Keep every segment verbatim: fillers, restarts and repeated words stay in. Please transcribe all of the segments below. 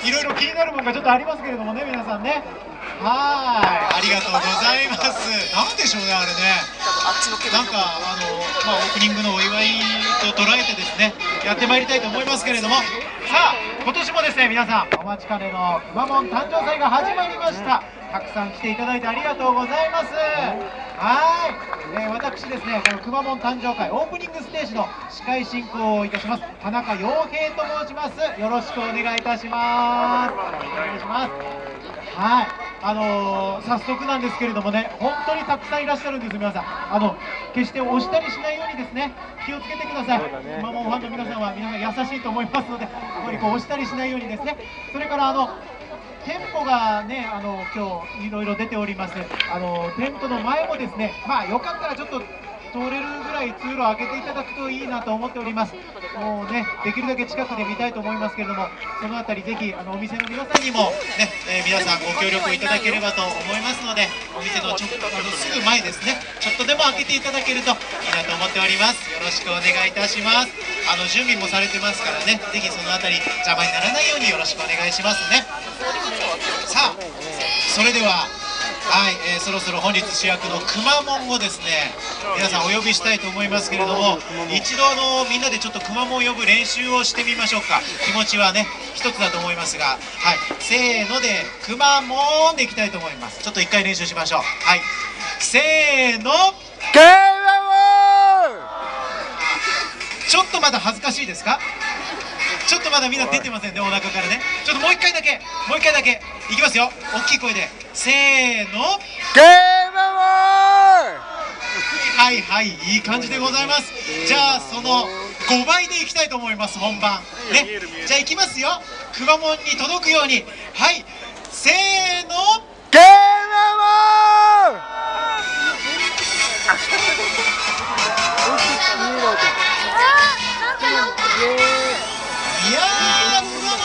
いろいろ気になるものがちょっとありますけれどもね、皆さんね。はい、ありがとうございます。なんでしょうね、あれね。なんかあの、まあ、オープニングのお祝いと捉えてですね、やってまいりたいと思いますけれども、さあ今年もですね、皆さんお待ちかねのくまモン誕生祭が始まりました。たくさん来ていただいてありがとうございます。はい、えー、私ですね、このくまモン誕生会オープニングステージの司会進行をいたします田中陽平と申します。よろしくお願いいたします。お願いします。はい、あのー、早速なんですけれどもね、本当にたくさんいらっしゃるんです、皆さん。あの決して押したりしないようにですね、気をつけてください。くまモンファンの皆さんは皆さん優しいと思いますので、あまりこう押したりしないようにですね。それからあの店舗がね、あの今日いろいろ出ております。あのテントの前もですね、まあよかったらちょっと通れるぐらい通路を開けていただくといいなと思っております。もうね、できるだけ近くで見たいと思いますけれども、そのあたりぜひあのお店の皆さんにもね、えー、皆さんご協力いただければと思いますので、お店のちょあのすぐ前ですね、ちょっとでも開けていただけるといいなと思っております。よろしくお願いいたします。あの準備もされてますからね、ぜひそのあたり邪魔にならないようによろしくお願いしますね。さあ、それでははい、えー、そろそろ本日主役のくまモンをですね、皆さんお呼びしたいと思いますけれども、一度あのみんなでちょっとくまモンを呼ぶ練習をしてみましょうか。気持ちはね一つだと思いますが、はい、せーのでくまモンでいきたいと思います。ちょっと一回練習しましょう。はい、せーの、 くまモン。 ちょっとまだ恥ずかしいですか？ちょっとまだみんな出てませんね、お腹からね。ちょっともう一回だけ、もう一回だけいきますよ。大きい声でせーの、 くまモン。 はいはい、いい感じでございます。じゃあそのごばいでいきたいと思います、本番ね。じゃあいきますよ、くまモンに届くように。はい、せーの、 くまモン。 いやー、くまモ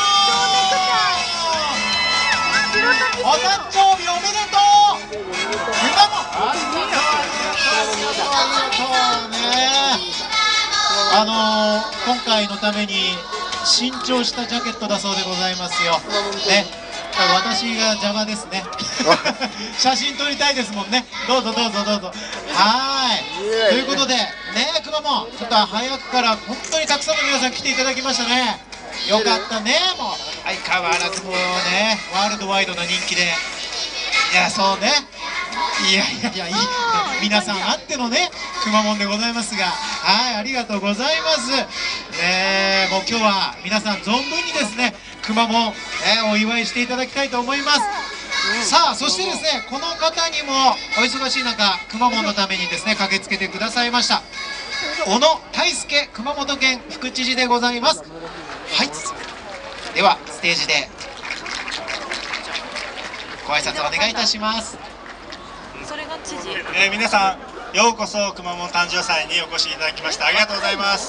ンお誕生日おめでとう。くまモンありがとうありがとうありがとうね。あのー、今回のために新調したジャケットだそうでございますよね。私が邪魔ですね写真撮りたいですもんね。どうぞどうぞどうぞ。はい、ということでね、くまモンちょっと早くから本当にたくさんの皆さん来ていただきましたね。よかったね。もう相変わらずもうね、ワールドワイドな人気で、いやそうね、いやいやいやいい皆さんあってのねくまモンでございますが、はい、ありがとうございますね。もう今日は皆さん存分にですねくまモン、えー、お祝いしていただきたいと思います。さあそしてですね、この方にもお忙しい中くまモンのためにですね駆けつけてくださいました小野泰輔熊本県副知事でございます。はい、ではステージでご挨拶お願いいたします。 それが知事、 えー、皆さんようこそくまモン誕生祭にお越しいただきましてありがとうございます。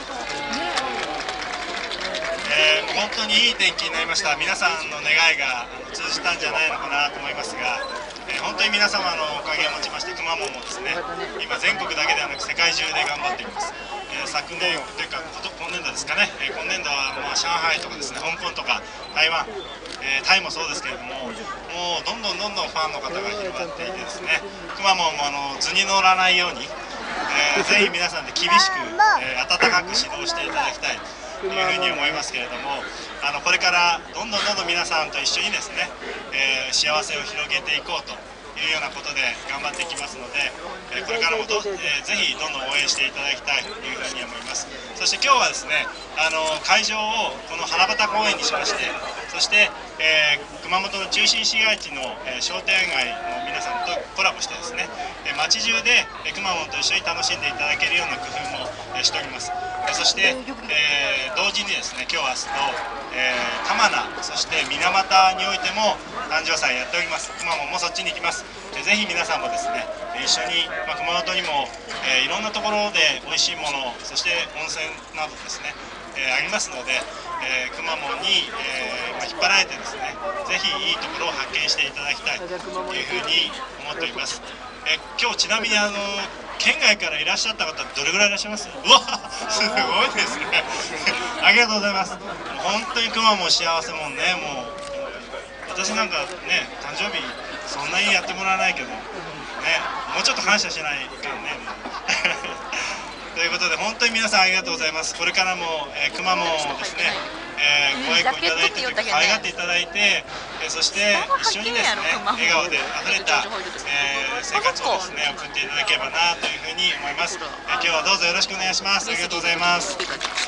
えー、本当にいい天気になりました。皆さんの願いが通じたんじゃないのかなと思いますが、えー、本当に皆様のおかげをもちましてくまモンもですね、今全国だけではなく世界中で頑張っています。えー、昨年というか今年度ですかね、えー、今年度はまあ上海とかですね、香港とか台湾、えー、タイもそうですけれども、もうどんどんどんどんファンの方が広がっていてですね、くまモンもあの図に乗らないように、えー、ぜひ皆さんで厳しく、えー、温かく指導していただきたいというふうに思いますけれども、あのこれからどんどんどんどん皆さんと一緒にですね、えー、幸せを広げていこうというようなことで頑張っていきますので、えー、これからもど、えー、ぜひどんどん応援していただきたいというふうに思います。そして今日はですね、あの会場をこの花畑公園にしまして、そして、えー、熊本の中心市街地の、えー、商店街の皆さんとコラボしてですね、えー、街中で、えー、くまモンと一緒に楽しんでいただけるような工夫も、えー、しております。えー、そして、えー、同時にですね、今日明日と、えー、玉名、そして水俣においても誕生祭やっております。くまモンもそっちに行きます。えー、ぜひ皆さんもですね、一緒に、まあ、熊本にも、えー、いろんなところで美味しいもの、そして温泉などですね、えー、ありますので、えー、くまモンに、えーまあ、引っ張られてですね、ぜひいいところを発見していただきたいというふうに思っております。えー、今日ちなみにあの県外からいらっしゃった方どれぐらいいらっしゃいます？うわすごいですねありがとうございます。本当にくまモン幸せもんね。もう私なんかね誕生日そんなにやってもらわないけどね、もうちょっと感謝しないからねもうということで本当に皆さんありがとうございます。これからも、えー、くまモンをですね、えー、ご愛顧いただいて可愛がっていただいて、えー、そして一緒にですね笑顔であふれた、えー、生活をですね送っていただければなというふうに思います。えー、今日はどうぞよろしくお願いします。ありがとうございます。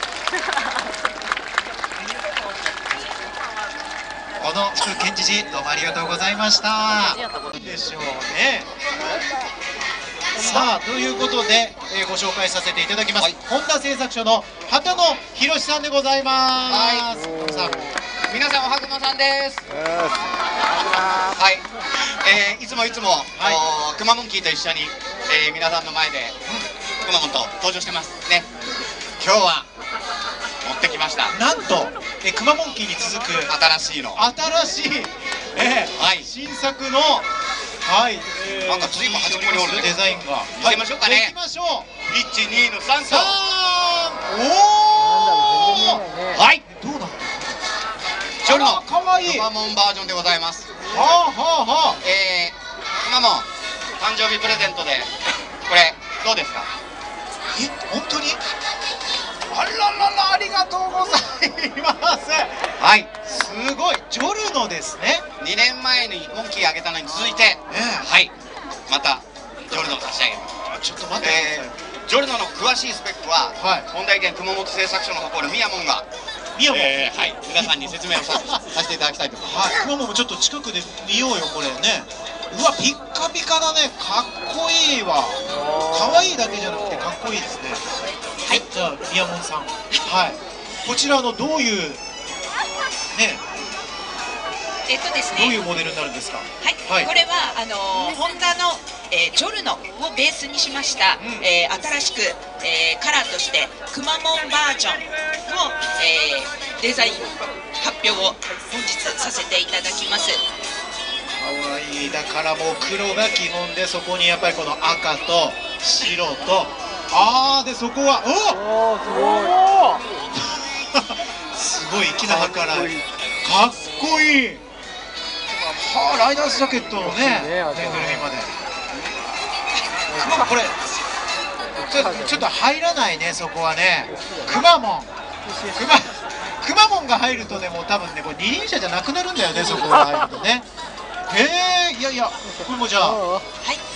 この副県知事どうもありがとうございました。でしょうね。さあということで、えー、ご紹介させていただきます、はい、本田製作所の畑野博さんでございます。はい、さあ皆さんおはくまさんです。はい、えー、いつもいつも、はい、くまモンキーと一緒に、えー、皆さんの前でくまモンと登場してますね。今日は持ってきました。 なんとえくまモンキーに続く新しいの新しい、えーはい、新作のはい、えー、 なんか随分端っこにおるデザインが見せましょうかね。 行きましょう。 いち、にのさんとおおはいどうなってジョルのかわいいくまモンバージョンでございます。 はあはあはあ。 えー、くまモン誕生日プレゼントでこれどうですか？ え本当にあらららありがとうございます。はい、すごいジョルノですね。 にねんまえにモンキーあげたのに続いて、えー、はいまたジョルノを差し上げます。 ちょっと待ってください、 えー、ジョルノの詳しいスペックは、はい、本田県熊本製作所の誇るミヤモンがミヤモン、 えー、はい皆さんに説明をささせていただきたいと思います。 はい、熊本もちょっと近くで見ようよこれね。うわピッカピカだね。かっこいいわ。可愛いだけじゃなくてかっこいいですね。はい、じゃあミヤモンさん、はい、こちらのどういうねえっとですね、 どういうモデルになるんですか？ はい、はい、これはあのホンダの、えー、ジョルノをベースにしました、うん、えー、新しく、えー、カラーとしてくまモンバージョンの、えー、デザイン発表を本日させていただきます。 可愛い。だからもう黒が基本で、そこにやっぱりこの赤と白と、あーでそこはおおすごい粋な計らい。かっこいい。はあ、ライダースジャケットのね、ぬいぐるみまで。これちょ、ちょっと入らないね、そこはね。くまモン、くま、くまモンが入るとね、もう多分ね、これ二輪車じゃなくなるんだよね、そこが入るとね。へえ、いやいや、これもじゃあ。はい、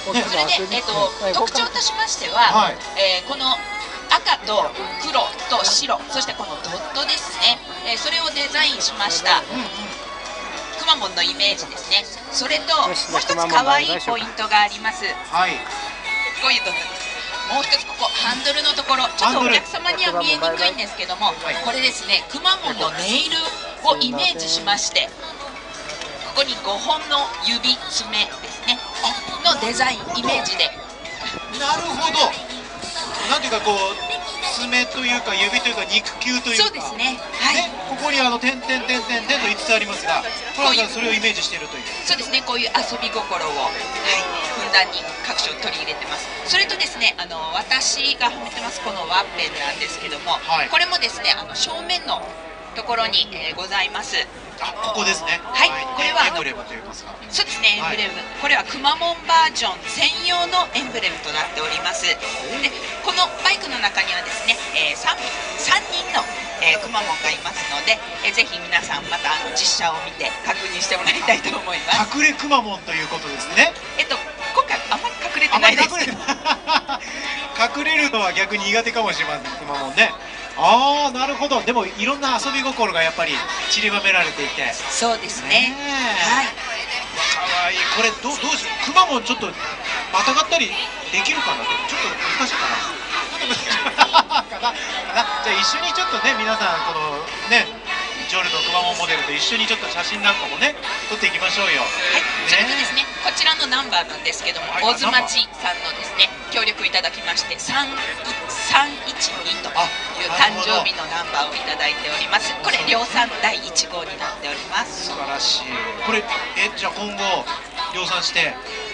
ね、それで、えっと、特徴としましては、はい、えー、この赤と黒と白、そしてこのドットですね、えー、それをデザインしました。うんうん、くまモンのイメージですね。それともう一つ可愛いポイントがあります。はい。こういうドットです。もう一つここハンドルのところ、ちょっとお客様には見えにくいんですけども、これですね、くまモンのネイルをイメージしまして、ここにごほんの指爪ですねのデザインイメージで。 なるほど。なんていうかこう爪というか指というか肉球というか、 そうですね、はい、 ね、ここにあの点々点々点といつつありますが、これはそれをイメージしているという。 そうですね、こういう遊び心を、はい、ふんだんに各所取り入れてます。それとですね、あの私がはめてますこのワッペンなんですけども、はい、これもですね、あの正面のところに、えー、ございます。 あ、ここですね。 はい、これはエンブレムといいますか。 そうですね、エンブレム、はい、これはくまモンバージョン専用のエンブレムとなっております。で、このバイクの中にはですね、えー、3, さんにんの、えー、くまモンがいますので、えー、ぜひ皆さんまたあの実写を見て確認してもらいたいと思います。 隠れくまモンということですね。 えっと今回あまり隠れてないです。 隠れるのは逆に苦手かもしれません、くまモンね。ああ、なるほど。でもいろんな遊び心がやっぱり散りばめられていて。 そうですね。はい。 可愛い。これどうどうしよう。くまモンちょっとまたがったりできるかな。ちょっと難しいかな。ちょっと難しいかな。かな。じゃあ一緒にちょっとね、皆さんこのねジョルのくまモンモデルと一緒にちょっと写真なんかもね撮っていきましょうよ。はい。 それとですね、こちらのナンバーなんですけども、大津町さんのですね協力いただきましてさんいちにという誕生日のナンバーをいただいております。これ量産だいいち号になっております。 素晴らしい。これえじゃあ今後量産して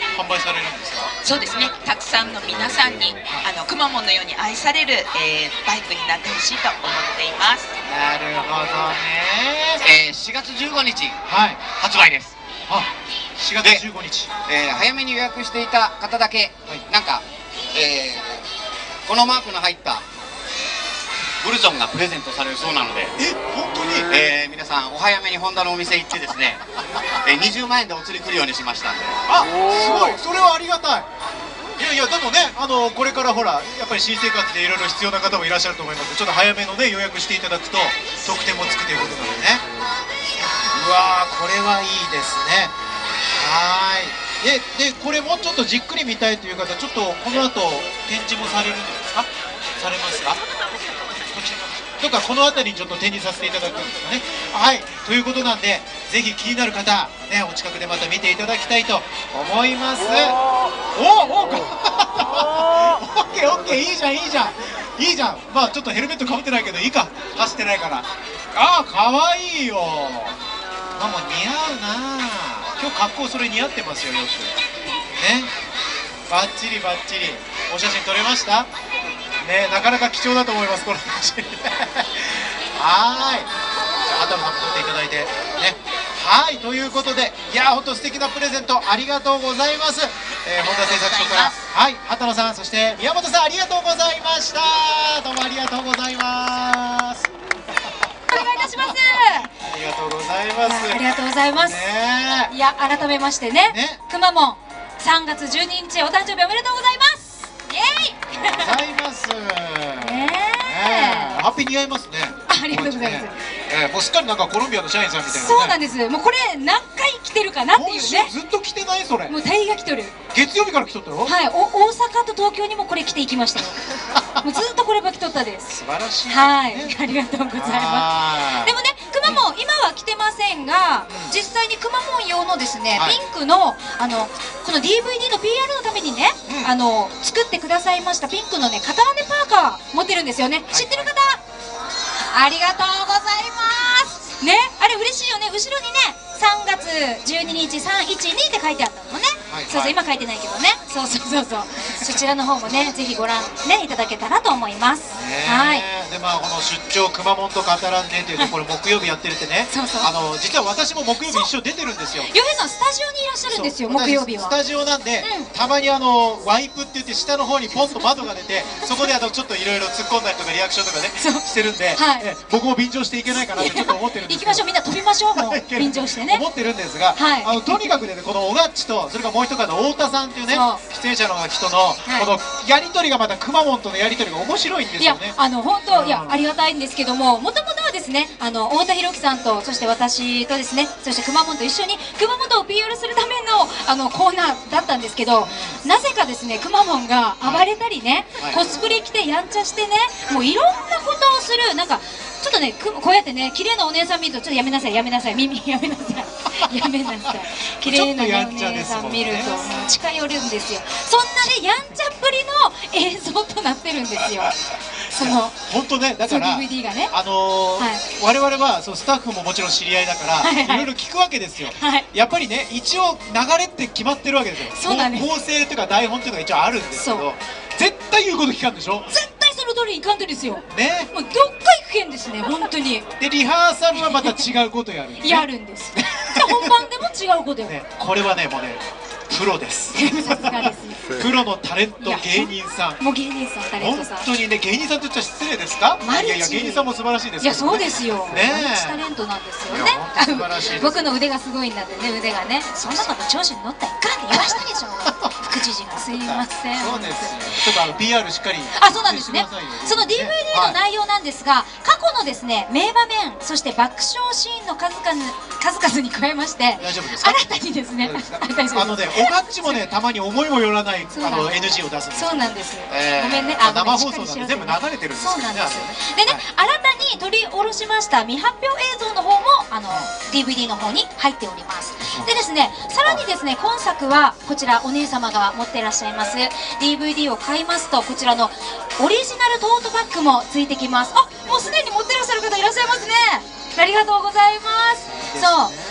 販売されるんですか？ そうですね、たくさんの皆さんにあのくまモンのように愛される、えー、バイクになってほしいと思っています。 なるほどね。 えー、しがつじゅうごにちはい、 発売です。 あ、しがつじゅうごにち、 えー、早めに予約していた方だけ、はい、なんか、えー、このマークの入ったブルゾンがプレゼントされるそうなので、 え、本当に、 えー、皆さんお早めにホンダのお店行ってですね、えー、にじゅうまんえんでお釣り来るようにしましたんで。 あ、すごい、それはありがたい。いやいや、でもね、あのこれからほらやっぱり新生活でいろいろ必要な方もいらっしゃると思いますので、ちょっと早めのね予約していただくと特典もつくということなのでね。うわー、これはいいですね。はーい。ででこれもちょっとじっくり見たいという方、ちょっとこの後展示もされるんですか？されますか？こちらとかこの辺りにちょっと展示させていただくんですかね。はい、ということなんで、ぜひ気になる方、ね、お近くでまた見ていただきたいと思います。おお、オッケーオッケー、いいじゃんいいじゃんいいじゃん。まあちょっとヘルメットかぶってないけどいいか、走ってないから。ああ、かわいいよ。ママ似合うな。今日格好それ似合ってますよ、よくね。バッチリバッチリ。お写真撮れましたね。なかなか貴重だと思います、この写真はーい。じゃあ畑野さんも撮っていただいてね。はい、ということで、いやー、本当素敵なプレゼントありがとうございます。えー、本田製作所から、はい、畑野さん、そして宮本さん、ありがとうございました。どうもありがとうございます。 お願いいたします。 ありがとうございます。 ありがとうございます。 ね、 いや、改めましてね、 ね、 くまモンさんがつじゅうににちお誕生日おめでとうございます。イエーイ。 ございます。 ねえ、ハッピー似合いますね。 ありがとうございます。 えー、もうすっかりなんかコロンビアの社員さんみたいな、ね。 そうなんです。もうこれ何回来てるかなっていう今ね。 週ずっと来てないそれ。 もう大河来とる。 月曜日から来とったよ。 はい、お大阪と東京にもこれ来ていきましたよ。もうずっとこれば来とったです。 素晴らしい、ね。 はい、ありがとうございます。でもね、くまモン今は来てませんが、うん、実際にくまモン用のですね、はい、ピンクのあのこの ディーブイディー の ピーアール のためにね、うん、あの作ってくださいましたピンクのね片羽パーカー持ってるんですよね。はい、知ってる方、ありがとうございますね。あれ嬉しいよね。後ろにねさんがつじゅうににちさんいちにって書いてあったのね。はい、そうそう、今書いてないけどね。そうそうそうそう。そちらの方もね、ぜひご覧ねいただけたらと思います。はい。 で、まあこの出張くまモンと語らんねというところ木曜日やってるってね。そうそう。あの実は私も木曜日一緒出てるんですよ。 洋平さんスタジオにいらっしゃるんですよ。木曜日は。 スタジオなんで、うん、たまにあのワイプって言って下の方にポンと窓が出て、そこであのちょっといろいろ突っ込んだりとかリアクションとかねしてるんで、はい、え僕も便乗していけないかなってちょっと思ってるんですけど。 行きましょう、みんな飛びましょう。もう便乗してね。 思ってるんですが、はい、あのとにかくねこのオガッチとそれからもう一方の太田さんっていうね出演者の人の、はい、このやり取りがまたくまモンとのやり取りが面白いんですよね。 いやあの本当、うん、いやありがたいんですけども、もともとはですねあの太田博樹さんとそして私とですね、そしてくまモンと一緒に熊本を ピーアール するためのあのコーナーだったんですけど、うん、なぜかですねくまモンが暴れたりね、はい、コスプレ着てやんちゃしてね、もういろんなことをする、なんかちょっとねこうやってね綺麗なお姉さん見るとちょっとやめなさいやめなさい耳やめなさいやめなさい綺麗な、ね、お姉さん見るともう近寄るんですよ。そんなねやんちゃっぷりの映像となってるんですよ。その本当ね、だからディーブイディー がね、 あのーはい、我々はそうスタッフももちろん知り合いだから、はいはい、いろいろ聞くわけですよ。はい、やっぱりね一応流れって決まってるわけですよ。 そうなんです。 構成というか台本というのが一応あるんですけど、絶対言うこと聞かんでしょ。 絶対その通りにいかんとですよ。 ね。 もうどっか行くけんですね本当に。 でリハーサルはまた違うことやる、ね。 やるんです。で本番でも違うことやる。 ね、これはねもうねプロです。 さすがです。 プロのタレント芸人さん。 もう芸人さんタレントさん。 本当にね芸人さんと言っちゃ失礼ですか？いやいや芸人さんも素晴らしいです。 いやそうですよ。 ねマルチタレントなんですよね。 素晴らしい。 僕の腕がすごいんだってね、腕がね。そんなこと調子に乗ったらいかんって言わしたでしょ。副知事がすいません。 そうです。ちょっとあの ピーアール しっかり。 あ、そうなんですね。その ディーブイディー の内容なんですが、過去のですね名場面そして爆笑シーンの数々数々に加えまして、 大丈夫ですか？ 新たにですね。 あのねおがっちもねたまに思いもよらないあの エヌジー を出すんです。 そうなんです。 ごめんね。生放送なんで全部流れてるんですよね。 そうなんですよ。でね、新たに取り下ろしました未発表映像の方もあの ディーブイディー の方に入っております。でですね、さらにですね今作はこちらお姉様が持っていらっしゃいます ディーブイディー を買いますとこちらのオリジナルトートバッグもついてきます。あ、もうすでに持ってらっしゃる方いらっしゃいますね。ありがとうございます。そう。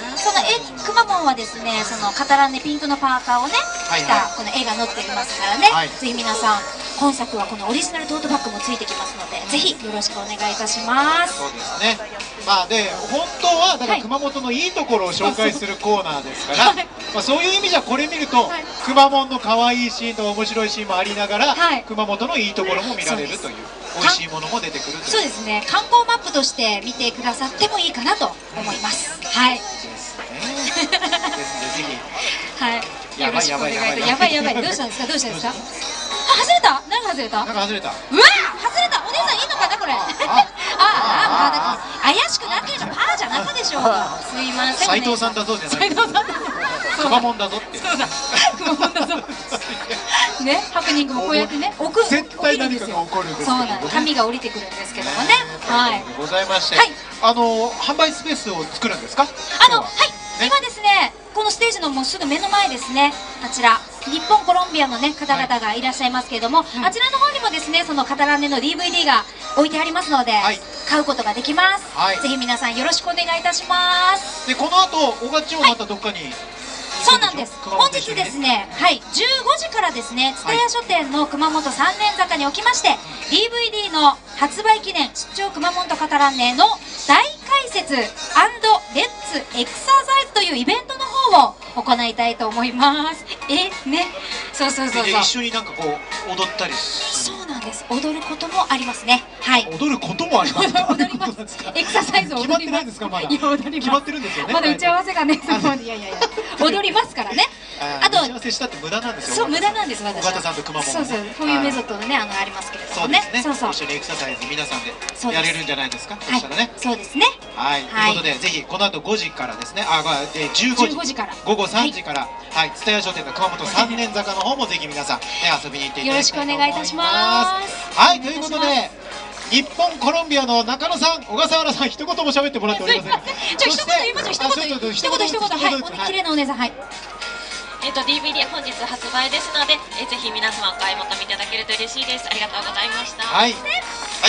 その絵くまモンはですね、そのカタランネピンクのパーカーをね着たこの絵が載っていますからね、はい、ぜひ皆さん今作はこのオリジナルトートバッグもついてきますので、ぜひよろしくお願いいたします。 そうですね。まあで本当はだから熊本のいいところを紹介するコーナーですから、はい、まあそういう意味じゃこれ見ると、はい、くまモンの可愛いシーンと面白いシーンもありながら、はい、熊本のいいところも見られるという。美味しいものも出てくるという。 そうですね。観光マップとして見てくださってもいいかなと思います。はい。ですね。ですね。ぜひ。はい。よろしくお願いします。やばいやばい。どうしたんですか。どうしたんですか。外れた。何が外れた。 なんか外れた。うわ、 外れた。お姉さんいいのかなこれ。ああ、あ、怪しくなければパーじゃなくでしょうか。すいません。 斉藤さんだぞじゃない。斉藤さんだ。くまモンだぞって。そうだ。くまモンだぞ。ね、ハプニングもこうやってね、置く。絶対何かが起こるんです。 そうなんです。紙が降りてくるんですけどもね。はい。 ございまして。あの販売スペースを作るんですか。 あのはい。今ですね、このステージのもうすぐ目の前ですね、あちら日本コロンビアのね方々がいらっしゃいますけれども、はい、あちらの方にもですねそのカタランネの ディーブイディー が置いてありますので、はい、買うことができます、はい、ぜひ皆さんよろしくお願いいたします。 でこの後小勝ちもまたどっかに、はい、 そうなんです。本日ですね、はい、じゅうごじからですね、蔦屋書店の熊本三年坂におきまして、ディーブイディー の発売記念出張熊本カタランネの大解説&レッツエクササイズというイベントの方を行いたいと思います。え、ね、そうそうそうそう。 一緒になんかこう踊ったり。 そうなんです。踊ることもありますね。はい。 踊ることもあります。 踊ります。エクササイズを踊ります。決まってないんですかまだ。いや踊ります。決まってるんですよね。 まだ打ち合わせがね、そこでいやいやいや踊りますからね。 あと打ち合わせしたって無駄なんですよ。 そう無駄なんです私。 尾形さんとくまモン。 そうそう。こういうメソッドのねあのありますけれどもね。 そうそう。一緒にエクササイズ皆さんでやれるんじゃないですか。そしたらね。 そうですね。 はい。ということでぜひこの後ごじからですね。あ、じゅうごじから午後さんじからはい蔦屋書店の熊本三年坂の方もぜひ皆さんね遊びに行っていただきたいと思います。よろしくお願いいたします。はい。ということで。日本コロンビアの中野さん、小笠原さん、一言も喋ってもらっておりません。 じゃあ一言言いましょう。一言、一言、一言、はい、綺麗なお姉さん、はい。 えっと ディーブイディー 本日発売ですので、えぜひ皆様お買い求めいただけると嬉しいです。ありがとうございました。 はい。はい、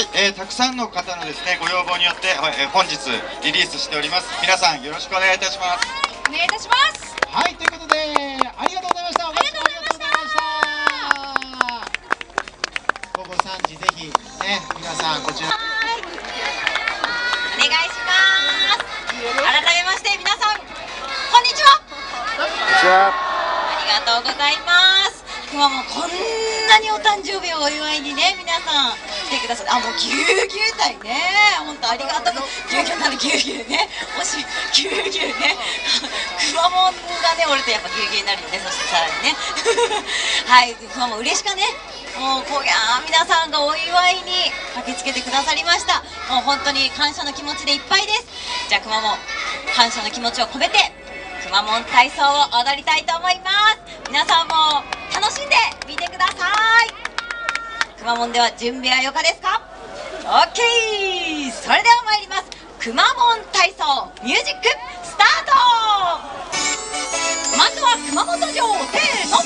えー、たくさんの方のですねご要望によって、えー、本日リリースしております。皆さんよろしくお願いいたします。 お願いいたします。 はい、ということでありがとうございました。ありがとうございました。午後さんじぜひね皆さんこちら。 お願いします。改めまして皆さんこんにちは。こんにちは。ありがとうございます。今もうこんなにお誕生日をお祝いにね皆さん来てくださって、あもうぎゅうぎゅうたいね、本当ありがとう。ぎゅうぎゅうなんでぎゅうぎゅうね、もしぎゅうぎゅうねくまモンがね折るとやっぱぎゅうぎゅうになるよね。そしてさらにねはいくまモン嬉しかね。もうこりゃ皆さんがお祝いに駆けつけてくださりました。もう本当に感謝の気持ちでいっぱいです。じゃあくまモン感謝の気持ちを込めてくまモン体操を踊りたいと思います。皆さんも楽しんで見てください。くまモンでは準備はよかですか。 OK、 それでは参ります。くまモン体操ミュージックスタート。まずは熊本城せーの